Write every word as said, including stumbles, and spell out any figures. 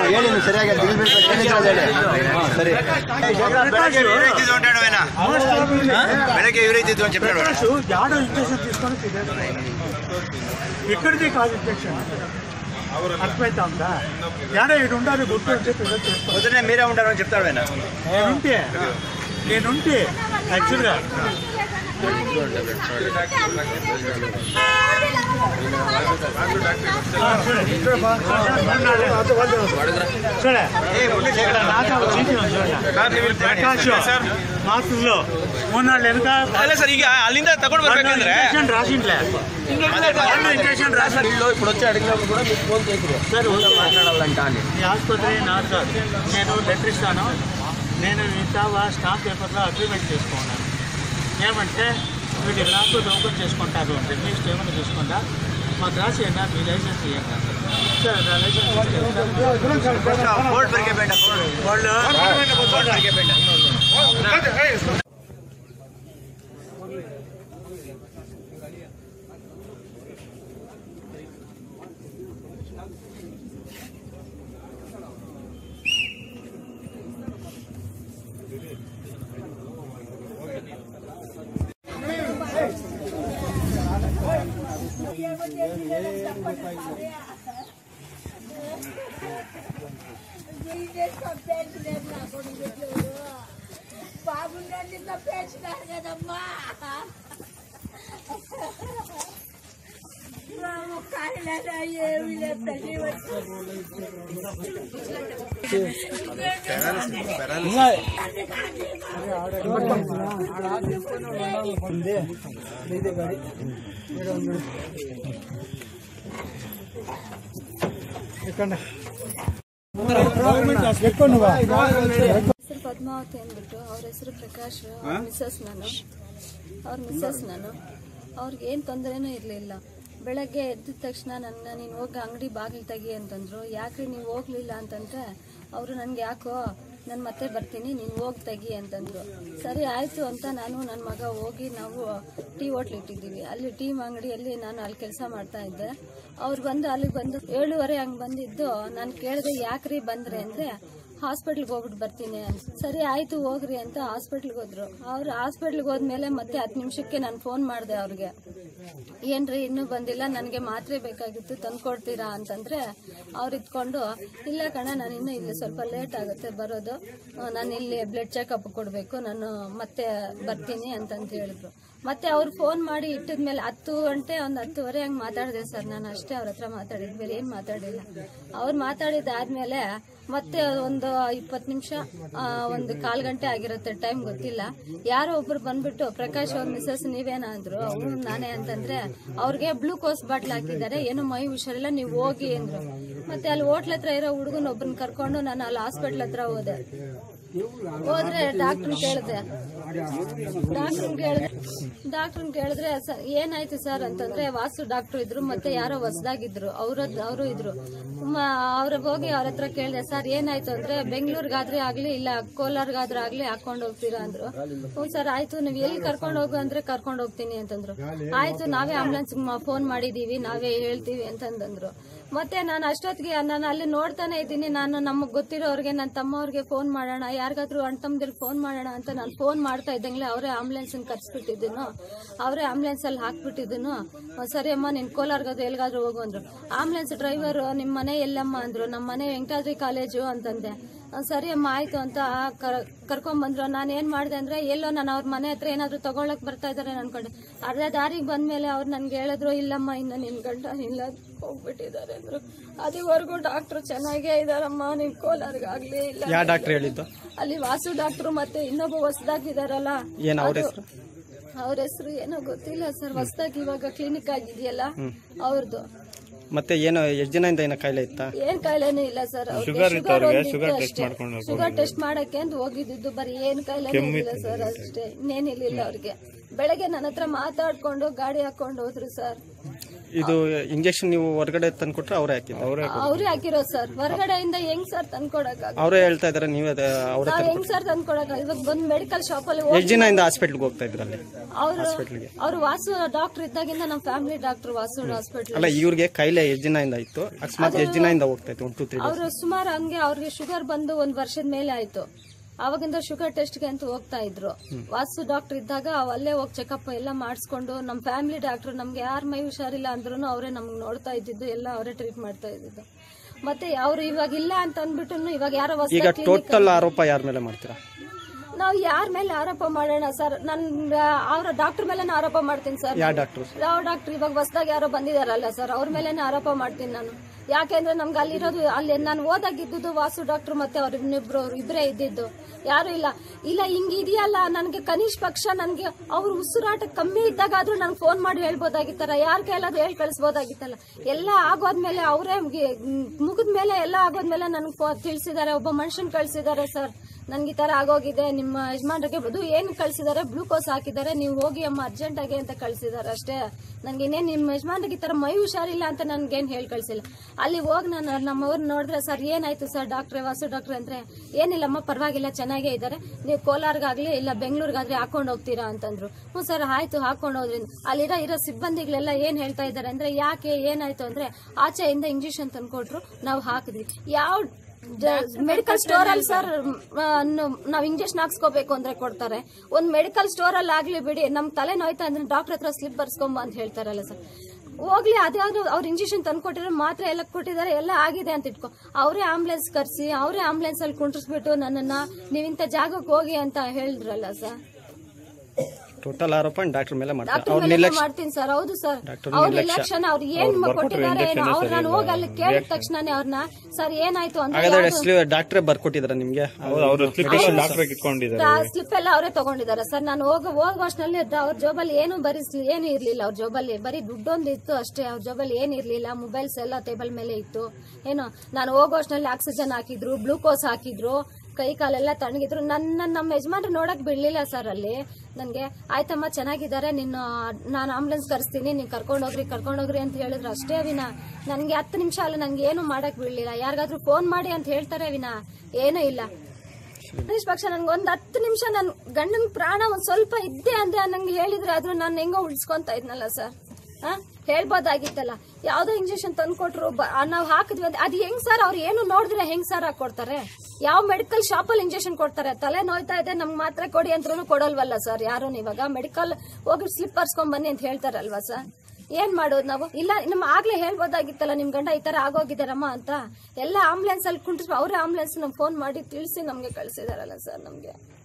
ಹೇಳಿ ಸರಿಯಾಗಿ ಸರಿ ಬೆಳಗ್ಗೆ ಇವరైతే అని చెప్పాడు యాడో ఇంజెక్షన్ తీసుకొని ఇక్కడిది కాదు ఇంజెక్షన్ అర్థమైతా ఉందా యాడో ఇటు ఉండాలి గుర్తు అని చెప్పి పొద్దునే మీరే ఉంటారు అని చెప్తాడు ఆయన నేనుంటే నేనుంటే యాక్చువల్గా ಮಾತುಗಳು ಮೂರ್ನಾಳು ಎನ್ಕ ಅಲ್ಲ ಸರ್ ಈಗ ಅಲ್ಲಿಂದ ತಗೊಂಡು ಬರ್ಬೇಕಂದ್ರೆ ಇಂಜೆಕ್ಷನ್ ರಾಸಿನ್ಲೆ ఇంజెక్షన్ రాసి ఇప్పుడు వచ్చి అడిగినప్పుడు కూడా మీకు ఫోన్ చేసి సార్ మాట్లాడాలంట అని ఈ ఆసుపత్రి నాది కాదు నేను లెటర్ ఇస్తాను నేను ఇంత స్టాంప్ పేపర్లో అగ్రిమెంట్ చేసుకున్నాను ఏమంటే వీళ్ళు లాక్డౌన్ ఓపెన్ చేసుకుంటారు అంటే మీ స్టేమని తీసుకుంటా మాకు రాసి అయినా మీ లైసెన్స్ ఇవ్వండి సార్ లైసెన్స్ వాళ్ళు బాగుండండి తప్పేసినారు కదమ్మా కాయలేదా ఏమి లేదు తల్లి ಹೆಸರು ಪದ್ಮಾವತಿ ಅಂದ್ಬಿಟ್ಟು ಅವ್ರ ಹೆಸರು ಪ್ರಕಾಶ್ ಮಿಸಸ್ ನಾನು ಅವ್ರ ಮಿಸಸ್ ನಾನು ಅವ್ರಿಗೆ ಏನು ತೊಂದರೆನೂ ಇರಲಿಲ್ಲ. ಬೆಳಗ್ಗೆ ಎದ್ದ ತಕ್ಷಣ ನನ್ನ ನೀನು ಹೋಗಿ ಅಂಗಡಿ ಬಾಗಿಲು ತೆಗಿ ಅಂತಂದ್ರು. ಯಾಕ್ರಿ ನೀವು ಹೋಗ್ಲಿಲ್ಲ ಅಂತಂದ್ರೆ ಅವರು ನನಗೆ ಯಾಕೋ ನಾನು ಮತ್ತೆ ಬರ್ತೀನಿ ನೀನು ಹೋಗಿ ತೆಗಿ ಅಂತಂದ್ರು. ಸರಿ ಆಯಿತು ಅಂತ ನಾನು ನನ್ನ ಮಗ ಹೋಗಿ ನಾವು ಟೀ ಹೋಟ್ಲ್ ಇಟ್ಟಿದ್ದೀವಿ. ಅಲ್ಲಿ ಟೀ ಅಂಗಡಿಯಲ್ಲಿ ನಾನು ಅಲ್ಲಿ ಕೆಲಸ ಮಾಡ್ತಾ ಇದ್ದೆ. ಅವ್ರು ಬಂದು ಅಲ್ಲಿಗೆ ಬಂದು ಏಳುವರೆ ಹಂಗೆ ಬಂದಿದ್ದು. ನಾನು ಕೇಳಿದೆ ಯಾಕ್ರಿ ಬಂದ್ರೆ ಅಂದರೆ ಹಾಸ್ಪಿಟ್ಲ್ಗೆ ಹೋಗ್ಬಿಟ್ಟು ಬರ್ತೀನಿ ಅಂತ. ಸರಿ ಆಯಿತು ಹೋಗ್ರಿ ಅಂತ ಹಾಸ್ಪಿಟ್ಲ್ಗೆ ಹೋದ್ರು. ಅವ್ರು ಹಾಸ್ಪಿಟ್ಲ್ಗೆ ಹೋದ್ಮೇಲೆ ಮತ್ತೆ ಹತ್ತು ನಿಮಿಷಕ್ಕೆ ನಾನು ಫೋನ್ ಮಾಡಿದೆ ಅವ್ರಿಗೆ, ಏನ್ರಿ ಇನ್ನೂ ಬಂದಿಲ್ಲ, ನನಗೆ ಮಾತ್ರೆ ಬೇಕಾಗಿತ್ತು ತಂದ್ಕೊಡ್ತೀರಾ ಅಂತಂದ್ರೆ ಅವ್ರು ಇದ್ಕೊಂಡು ಇಲ್ಲ ಕಣ ನಾನು ಇನ್ನೂ ಇಲ್ಲಿ ಸ್ವಲ್ಪ ಲೇಟ್ ಆಗುತ್ತೆ ಬರೋದು, ನಾನು ಇಲ್ಲಿ ಬ್ಲಡ್ ಚೆಕಪ್ ಕೊಡಬೇಕು, ನಾನು ಮತ್ತೆ ಬರ್ತೀನಿ ಅಂತಂತ ಹೇಳಿದ್ರು. ಮತ್ತೆ ಅವ್ರು ಫೋನ್ ಮಾಡಿ ಇಟ್ಟಿದ್ಮೇಲೆ ಹತ್ತು ಗಂಟೆ ಒಂದು ಹತ್ತುವರೆ ಹಂಗೆ ಮಾತಾಡಿದೆ ಸರ್. ನಾನು ಅಷ್ಟೇ ಅವ್ರ ಹತ್ರ ಮಾತಾಡಿದ್, ಬೇರೆ ಏನು ಮಾತಾಡಿಲ್ಲ. ಅವ್ರು ಮಾತಾಡಿದಾದ್ಮೇಲೆ ಮತ್ತೆ ಒಂದು ಇಪ್ಪತ್ತು ನಿಮಿಷ ಒಂದು ಕಾಲು ಗಂಟೆ ಆಗಿರುತ್ತೆ, ಟೈಮ್ ಗೊತ್ತಿಲ್ಲ. ಯಾರೋ ಒಬ್ರು ಬಂದ್ಬಿಟ್ಟು ಪ್ರಕಾಶ್ ಅವ್ರ ಮಿಸಸ್ ನೀವೇನಾ ಅಂದ್ರು. ಅವ್ರು ನಾನೇ ಅಂತಂದ್ರೆ ಅವ್ರಿಗೆ ಗ್ಲೂಕೋಸ್ ಬಾಟ್ಲ್ ಹಾಕಿದ್ದಾರೆ, ಏನೋ ಮೈ ಹುಷಾರಿಲ್ಲ ನೀವು ಹೋಗಿ ಅಂದ್ರು. ಮತ್ತೆ ಅಲ್ಲಿ ಹೋಟ್ಲ್ ಹತ್ರ ಇರೋ ಹುಡುಗನ ಒಬ್ಬರನ್ನ ಕರ್ಕೊಂಡು ನಾನು ಅಲ್ಲಿ ಹಾಸ್ಪಿಟ್ಲ್ ಹತ್ರ ಹೋದೆ. ಹೋದ್ರೆ ಡಾಕ್ಟರ್ ಕೇಳಿದೆ ಡಾಕ್ಟರ್ ಕೇಳಿದ್ರೆ ಡಾಕ್ಟರ್ ಕೇಳಿದ್ರೆ ಏನಾಯ್ತು ಸರ್ ಅಂತಂದ್ರೆ ವಾಸು ಡಾಕ್ಟರ್ ಇದ್ರು, ಮತ್ತೆ ಯಾರೋ ಹೊಸದಾಗಿದ್ರು ಅವ್ರ ಅವರು ಇದ್ರು. ಅವ್ರಿಗೆ ಹೋಗಿ ಅವ್ರ ಹತ್ರ ಕೇಳಿದೆ, ಸರ್ ಏನಾಯ್ತು ಅಂದ್ರೆ ಬೆಂಗಳೂರಿಗಾದ್ರೆ ಆಗ್ಲಿ ಇಲ್ಲ ಕೋಲಾರ್ಗಾದ್ರೆ ಆಗ್ಲಿ ಹಾಕೊಂಡ್ ಹೋಗ್ತೀರಾ ಅಂದ್ರು. ಹ್ಞೂ ಸರ್ ಆಯ್ತು, ನೀವು ಎಲ್ಲಿ ಕರ್ಕೊಂಡು ಹೋಗು ಅಂದ್ರೆ ಕರ್ಕೊಂಡು ಹೋಗ್ತೀನಿ ಅಂತಂದ್ರು. ಆಯ್ತು ನಾವೇ ಆಂಬುಲೆನ್ಸ್ ಫೋನ್ ಮಾಡಿದೀವಿ, ನಾವೇ ಹೇಳ್ತೀವಿ ಅಂತಂದ್ರು. ಮತ್ತೆ ನಾನು ಅಷ್ಟೊತ್ತಿಗೆ ನಾನು ಅಲ್ಲಿ ನೋಡ್ತಾನೆ ಇದ್ದೀನಿ. ನಾನು ನಮಗ್ ಗೊತ್ತಿರೋರಿಗೆ ನನ್ನ ತಮ್ಮವ್ರಿಗೆ ಫೋನ್ ಮಾಡೋಣ, ಯಾರಿಗಾದ್ರೂ ಅಣ್ಣ ತಮ್ಮದಿರ್ಗೆ ಫೋನ್ ಮಾಡೋಣ ಅಂತ ನಾನು ಫೋನ್ ಮಾಡ್ತಾ ಇದ್ದಂಗ್ಲೆ ಅವರೇ ಆಂಬುಲೆನ್ಸ್ ಕರ್ಸ್ಬಿಟ್ಟಿದ್ದೀನು, ಅವರೇ ಆಂಬುಲೆನ್ಸ್ ಅಲ್ಲಿ ಹಾಕ್ಬಿಟ್ಟಿದ್ದೀನು. ಸರಿ ಅಮ್ಮ ನೀನ್ ಕೋಲಾರ್ಗಾದ್ರು ಎಲ್ಗಾದ್ರೂ ಹೋಗು ಅಂದ್ರು. ಆಂಬುಲೆನ್ಸ್ ಡ್ರೈವರ್ ನಿಮ್ ಮನೆ ಎಲ್ಲಮ್ಮ ಅಂದ್ರು. ನಮ್ಮ ಮನೆ ವೆಂಕಟಾದ್ರಿ ಕಾಲೇಜು ಅಂತಂದೆ. ಸರಿ ಅಮ್ಮ ಆಯ್ತು ಅಂತ ಕರ್ಕೊಂಡ್ ಬಂದ್ರು. ನಾನು ಏನ್ ಮಾಡಿದೆ ಅಂದ್ರೆ ಎಲ್ಲೋ ನಾನು ಅವ್ರ ಮನೆ ಹತ್ರ ಏನಾದ್ರು ತಗೊಳಕ್ ಬರ್ತಾ ಇದಾರೆ ಅನ್ಕೊಂಡೆ. ಅರ್ಧ ದಾರಿಗೆ ಬಂದ್ಮೇಲೆ ಅವ್ರು ನನ್ಗೆ ಹೇಳಿದ್ರು, ಇಲ್ಲಮ್ಮ ಇನ್ನ ನಿನ್ ಗಂಡ ಇಲ್ಲ ಹೋಗ್ಬಿಟ್ಟಿದ್ದಾರೆ ಅಂದ್ರು. ಅದುವರೆಗೂ ಡಾಕ್ಟರ್ ಚೆನ್ನಾಗೇ ಇದಾರಮ್ಮ, ನಿಮ್ ಕೋಲಾರ್ಗಾಗ್ಲಿ ಇಲ್ಲ. ಯಾವ ಡಾಕ್ಟರ್ ಹೇಳಿದ್ದು? ಅಲ್ಲಿ ವಾಸು ಡಾಕ್ಟರ್ ಮತ್ತೆ ಇನ್ನೊಬ್ಬ ಹೊಸದಾಗಿದಾರಲ್ಲ, ಅವ್ರ ಹೆಸರು ಏನೋ ಗೊತ್ತಿಲ್ಲ ಸರ್. ಹೊಸದಾಗಿ ಇವಾಗ ಕ್ಲಿನಿಕ್ ಆಗಿದೆಯಲ್ಲ ಅವ್ರದ್ದು. ಮತ್ತೆ ಏನು ಎಷ್ಟು ದಿನದಿಂದ ಏನೋ ಕಾಯಿಲೆ ಇತ್ತ? ಏನ್ ಕಾಯಿಲೆನೂ ಇಲ್ಲ ಸರ್. ಶುಗರ್ ಶುಗರ್ ಟೆಸ್ಟ್ ಮಾಡಕ್ಕೆ ಅಂತ ಹೋಗಿದ್ದು, ಬರೀ ಏನ್ ಕಾಯಿಲೆ ಇಲ್ಲ ಸರ್ ಅಷ್ಟೇ, ಇನ್ನೇನಿಲ್ಲ ಅವ್ರಿಗೆ. ಬೆಳಗ್ಗೆ ನನ್ನ ಹತ್ರ ಮಾತಾಡ್ಕೊಂಡು ಗಾಡಿ ಹಾಕೊಂಡು ಹೋದ್ರು ಸರ್. ಇದು ಇಂಜೆಕ್ಷನ್ ನೀವು ಹೊರಗಡೆ ತಂದ್ಕೊಟ್ರೆ ಅವರೇ ಹಾಕಿದ್ರು ಅವ್ರೇ ಹಾಕಿರೋ ಸರ್. ಹೊರಗಡೆಯಿಂದ ಹೆಂಗ್ ಸರ್ ತಂದ್ಕೊಡಕ್ ಅವರೇ ಹೇಳ್ತಾ ಇದಾರೆ ನೀವೇ ಅವರೇ ನಾವ್ ಹೆಂಗ್ ಸರ್ ತಂದ್ಕೊಡಕ್ ಇವಾಗ ಬಂದ್ ಮೆಡಿಕಲ್ ಶಾಪ್ ಅಲ್ಲಿ ಎಷ್ಟು ದಿನದಿಂದ ಹಾಸ್ಪಿಟ್ಲ್ಗೆ ಹೋಗ್ತಾ ಇದ್ರಲ್ಲಿ? ಅವ್ರು ಅವ್ರು ವಾಸು ಡಾಕ್ಟರ್ ಇದ್ದಾಗಿಂದ ನಮ್ ಫ್ಯಾಮಿಲಿ ಡಾಕ್ಟರ್ ವಾಸು ಹಾಸ್ಪಿಟಲ್. ಅಲ್ಲ ಇವ್ರಿಗೆ ಕೈಲೇ ಎಷ್ಟು ದಿನದಿಂದ ಇತ್ತು? ಅಕಸ್ಮಾತ್ ಎಷ್ಟು ದಿನದಿಂದ ಹೋಗ್ತಾ ಇತ್ತು? ಒನ್ ಟು ತ್ರೀ ಅವ್ರು ಸುಮಾರು ಹಂಗೆ ಅವ್ರಿಗೆ ಶುಗರ್ ಬಂದು ಒಂದ್ ವರ್ಷದ ಮೇಲೆ ಆಯ್ತು. ಅವಾಗಿಂದ ಶುಗರ್ ಟೆಸ್ಟ್ಗೆ ಅಂತ ಹೋಗ್ತಾ ಇದ್ರು. ವಾಸು ಡಾಕ್ಟರ್ ಇದ್ದಾಗ ಅಲ್ಲೇ ಹೋಗಿ ಚೆಕಪ್ ಎಲ್ಲ ಮಾಡಿಸ್ಕೊಂಡು ನಮ್ ಫ್ಯಾಮಿಲಿ ಡಾಕ್ಟರ್ ನಮ್ಗೆ ಯಾರ ಮೈ ಹುಷಾರಿಲ್ಲ ಅಂದ್ರೂ ಅವರೇ ನಮ್ಗೆ ನೋಡ್ತಾ ಇದ್ದಿದ್ದು, ಎಲ್ಲ ಅವರೇ ಟ್ರೀಟ್ ಮಾಡ್ತಾ ಇದ್ದಿದ್ದು. ಮತ್ತೆ ಅವ್ರು ಇವಾಗ ಇಲ್ಲ ಅಂತ ಅಂದ್ಬಿಟ್ಟು ಇವಾಗ ಯಾರೋ ಈಗ ಟೋಟಲ್ ಆರೋಪ ಯಾರ ಮೇಲೆ ಮಾಡ್ತೀರಾ? ನಾವು ಯಾರ ಮೇಲೆ ಆರೋಪ ಮಾಡೋಣ ಸರ್? ನನ್ ಅವ್ರ ಡಾಕ್ಟರ್ ಮೇಲೆ ಆರೋಪ ಮಾಡ್ತೀನಿ ಸರ್. ಯಾವ ಡಾಕ್ಟರ್? ಯಾವ ಡಾಕ್ಟರ್ ಇವಾಗ ಹೊಸದಾಗಿ ಯಾರೋ ಬಂದಿದಾರಲ್ಲ ಸರ್, ಅವ್ರ ಮೇಲೆ ಆರೋಪ ಮಾಡ್ತೀನಿ ನಾನು. ಯಾಕೆಂದ್ರೆ ನಮ್ಗೆ ಅಲ್ಲಿರೋದು ಅಲ್ಲಿ ನಾನು ಓದಾಗಿದ್ದು ವಾಸು ಡಾಕ್ಟರ್ ಮತ್ತೆ ಅವ್ರ ಇನ್ನಿಬ್ರು ಇಬ್ಬರೇ ಇದ್ದಿದ್ದು, ಯಾರು ಇಲ್ಲ. ಇಲ್ಲ ಹಿಂಗ್ ಇದೆಯಲ್ಲ, ನನ್ಗೆ ಕನಿಷ್ಠ ಪಕ್ಷ ನನ್ಗೆ ಅವ್ರ ಉಸಿರಾಟ ಕಮ್ಮಿ ಇದ್ದಾಗಾದ್ರೂ ನನ್ಗೆ ಫೋನ್ ಮಾಡಿ ಹೇಳ್ಬೋದಾಗಿತ್ತಾರ, ಯಾರ ಕೈಲಾದ್ರೂ ಹೇಳಿ ಕಳಿಸ್ಬೋದಾಗಿತ್ತಲ್ಲ. ಎಲ್ಲ ಆಗೋದ್ಮೇಲೆ ಅವರೇ ಮುಗಿದ್ಮೇಲೆ ಎಲ್ಲ ಆಗೋದ್ಮೇಲೆ ನನ್ಗೆ ತಿಳಿಸಿದ್ದಾರೆ, ಒಬ್ಬ ಮನುಷ್ಯನ್ ಕಳ್ಸಿದ್ದಾರೆ ಸರ್, ನನ್ಗೆ ಈ ತರ ಆಗೋಗಿದೆ, ನಿಮ್ಮ ಯಜಮಾನ್ರಿಗೆ ಅದು ಏನ್ ಕಳ್ಸಿದ್ದಾರೆ, ಗ್ಲೂಕೋಸ್ ಹಾಕಿದ್ದಾರೆ, ನೀವು ಹೋಗಿ ಅಮ್ಮ ಅರ್ಜೆಂಟ್ ಆಗಿ ಅಂತ ಕಳ್ಸಿದ್ದಾರೆ ಅಷ್ಟೇ. ನನ್ಗೆ ಇನ್ನೇನ್ ನಿಮ್ಮ ಯಜಮಾನ್ರಿಗೆ ಈ ತರ ಮೈ ಹುಷಾರಿಲ್ಲ ಅಂತ ನನ್ಗೇನ್ ಹೇಳಿ ಕಳ್ಸಿಲ್ಲ. ಅಲ್ಲಿ ಹೋಗಿ ನಾನು ನಮ್ಮವ್ರು ನೋಡಿದ್ರೆ ಸರ್ ಏನಾಯ್ತು ಸರ್ ಡಾಕ್ಟ್ರೆ, ವಾಸು ಡಾಕ್ಟ್ರೆ ಅಂದ್ರೆ ಏನಿಲ್ಲಮ್ಮ ಪರವಾಗಿಲ್ಲ ಚೆನ್ನಾಗೇ ಇದ್ದಾರೆ, ನೀವು ಕೋಲಾರ್ಗಾಗ್ಲಿ ಇಲ್ಲ ಬೆಂಗಳೂರಿಗಾಗ್ಲಿ ಹಾಕೊಂಡ್ ಹೋಗ್ತೀರಾ ಅಂತಂದ್ರು. ಹ್ಞೂ ಸರ್ ಆಯ್ತು ಹಾಕೊಂಡ್ ಹೋದ್ರಿಂದ ಅಲ್ಲಿರೋ ಇರೋ ಸಿಬ್ಬಂದಿಗಳೆಲ್ಲ ಏನ್ ಹೇಳ್ತಾ ಇದಾರೆ ಅಂದ್ರೆ ಯಾಕೆ ಏನಾಯ್ತು ಅಂದ್ರೆ ಆಚೆಯಿಂದ ಇಂಜೆಕ್ಷನ್ ತಂದ್ಕೊಟ್ರು, ನಾವು ಹಾಕಿದ್ವಿ. ಯಾವ ಮೆಡಿಕಲ್ ಸ್ಟೋರ್ ಅಲ್ಲಿ ಸರ್ ನಾವ್ ಇಂಜೆಕ್ಷನ್ ಹಾಕ್ಸ್ಕೋಬೇಕು ಅಂದ್ರೆ ಕೊಡ್ತಾರೆ? ಒಂದ್ ಮೆಡಿಕಲ್ ಸ್ಟೋರ್ ಅಲ್ಲಿ ಆಗ್ಲಿ ಬಿಡಿ, ನಮ್ ತಲೆ ನೋಯ್ತಾ ಅಂದ್ರೆ ಡಾಕ್ಟರ್ ಹತ್ರ ಸ್ಲಿಪ್ ಬರ್ಸ್ಕೊಂಬ ಅಂತ ಹೇಳ್ತಾರಲ್ಲ ಸರ್. ಹೋಗ್ಲಿ ಅದ್ಯಾವ್ದು ಅವ್ರ ಇಂಜೆಕ್ಷನ್ ತಂದು ಕೊಟ್ಟಿರೋ ಮಾತ್ರ ಎಲ್ಲ ಕೊಟ್ಟಿದ್ದಾರೆ, ಎಲ್ಲ ಆಗಿದೆ ಅಂತ ಇಟ್ಕೊ. ಅವರೇ ಆಂಬುಲೆನ್ಸ್ ಕರ್ಸಿ ಅವರೇ ಆಂಬುಲೆನ್ಸ್ ಅಲ್ಲಿ ಕುಂಡ್ರಿಸ್ಬಿಟ್ಟು ನನ್ನನ್ನ ನೀವಿಂತ ಜಾಗಕ್ಕೆ ಹೋಗಿ ಅಂತ ಹೇಳಿದ್ರಲ್ಲ ಸರ್. ಟೋಟಲ್ ಆರೋಪ ಡಾಕ್ಟರ್ ಮೇಲೆ ಮಾಡ್ತೀನಿ ಸರ್. ಹೌದು ಸರ್, ಅವ್ರ ನಿರ್ಲಕ್ಷಣ ಅವ್ರು ಏನ್ ಕೊಟ್ಟಿದ್ದಾರೆ ಅವ್ರು ನಾನು ಹೋಗಿ ಅಲ್ಲಿ ಕೇಳಿದ ತಕ್ಷಣನೇ ಅವ್ರನ್ನ ಸರ್ ಏನಾಯ್ತು ಅಂತ ಡಾಕ್ಟ್ರೇ ಬರ್ಕೊಟ್ಟಿದಾರೆ ನಿಮ್ಗೆ? ಸ್ಲಿಪ್ ಎಲ್ಲ ಅವರೇ ತಗೊಂಡಿದ್ದಾರೆ ಸರ್. ನಾನು ಹೋಗ ಹೋಗೋಷ್ನಲ್ಲಿ ಅವ್ರ ಜೋಬಲ್ಲಿ ಏನು ಬರೀಸ್ಲಿ ಏನು ಇರ್ಲಿಲ್ಲ, ಅವ್ರ ಜೋಬಲ್ಲಿ ಬರೀ ದುಡ್ಡೊಂದು ಇತ್ತು ಅಷ್ಟೇ, ಅವ್ರ ಜೋಬಲ್ಲಿ ಏನ್ ಇರ್ಲಿಲ್ಲ. ಮೊಬೈಲ್ಸ್ ಎಲ್ಲ ಟೇಬಲ್ ಮೇಲೆ ಇತ್ತು. ಏನು ನಾನು ಹೋಗೋಷ್ನಲ್ಲಿ ಆಕ್ಸಿಜನ್ ಹಾಕಿದ್ರು, ಗ್ಲೂಕೋಸ್ ಹಾಕಿದ್ರು, ಕೈ ಕಾಲೆಲ್ಲ ತಣ್ಣಗಿದ್ರು. ನನ್ನ ನಮ್ಮ ಯಜಮಾನ್ರು ನೋಡಕ್ ಬಿಡ್ಲಿಲ್ಲ ಸರ್ ಅಲ್ಲಿ. ನನ್ಗೆ ಆಯ್ತಮ್ಮ ಚೆನ್ನಾಗಿದ್ದಾರೆ, ನಿನ್ನ ನಾನು ಆಂಬುಲೆನ್ಸ್ ಕರೆಸ್ತೀನಿ, ನೀನ್ ಕರ್ಕೊಂಡೋಗ್ರಿ ಕರ್ಕೊಂಡೋಗ್ರಿ ಅಂತ ಹೇಳಿದ್ರು ಅಷ್ಟೇ ವಿನ ನನ್ಗೆ ಹತ್ತು ನಿಮಿಷ ಅಲ್ಲ ನನ್ಗೆ ಏನು ಮಾಡಕ್ ಬಿಡ್ಲಿಲ್ಲ. ಯಾರಿಗಾದ್ರೂ ಫೋನ್ ಮಾಡಿ ಅಂತ ಹೇಳ್ತಾರೆ ವಿನ ಏನೂ ಇಲ್ಲ. ಪಕ್ಷ ನನ್ಗೆ ಒಂದ್ ಹತ್ತು ನಿಮಿಷ ನನ್ ಗಂಡನ್ ಪ್ರಾಣ ಒಂದ್ ಸ್ವಲ್ಪ ಇದ್ದೆ ಅಂದ್ರೆ ನಂಗೆ ಹೇಳಿದ್ರೆ ಆದ್ರೂ ನಾನು ಹೆಂಗೋ ಉಳಿಸ್ಕೊಂತ ಇದ್ನಲ್ಲ ಸರ್. ಹ ಹೇಳ್ಬೋದಾಗಿತ್ತಲ್ಲ. ಯಾವ್ದೋ ಇಂಜೆಕ್ಷನ್ ತಂದ್ಕೊಟ್ರು, ನಾವ್ ಹಾಕಿದ್ವಿ ಅಂತ ಅದ್ ಹೆಂಗ್ ಸರ್? ಅವ್ರು ಏನು ನೋಡಿದ್ರೆ ಹೆಂಗ್ ಸರ್ ಹಾಕೊಡ್ತಾರೆ? ಯಾವ ಮೆಡಿಕಲ್ ಶಾಪ್ ಅಲ್ಲಿ ಇಂಜೆಕ್ಷನ್ ಕೊಡ್ತಾರೆ? ತಲೆ ನೋಯ್ತಾ ಇದೆ ನಮ್ಗೆ ಮಾತ್ರ ಕೊಡಿ ಅಂದ್ರೂ ಕೊಡಲ್ವಲ್ಲ ಸರ್ ಯಾರು. ಇವಾಗ ಮೆಡಿಕಲ್ ಹೋಗಿ ಸ್ಲಿಪ್ ಬರ್ಸ್ಕೊಂಡ್ ಬನ್ನಿ ಅಂತ ಹೇಳ್ತಾರಲ್ವಾ ಸರ್. ಏನ್ ಮಾಡೋದು ನಾವು? ಇಲ್ಲ ನಮ್ ಆಗ್ಲೇ ಹೇಳ್ಬೋದಾಗಿತ್ತಲ್ಲ ನಿಮ್ ಗಂಡ ಈ ತರ ಆಗೋಗಿದಾರಮ್ಮ ಅಂತ. ಎಲ್ಲ ಆಂಬುಲೆನ್ಸ್ ಅಲ್ಲಿ ಕುಂಟ್ರು, ಅವರೇ ಆಂಬುಲೆನ್ಸ್ ನಮ್ಗೆ ಫೋನ್ ಮಾಡಿ ತಿಳಿಸಿ ನಮ್ಗೆ ಕಳ್ಸಿದಾರಲ್ಲ ಸರ್ ನಮ್ಗೆ.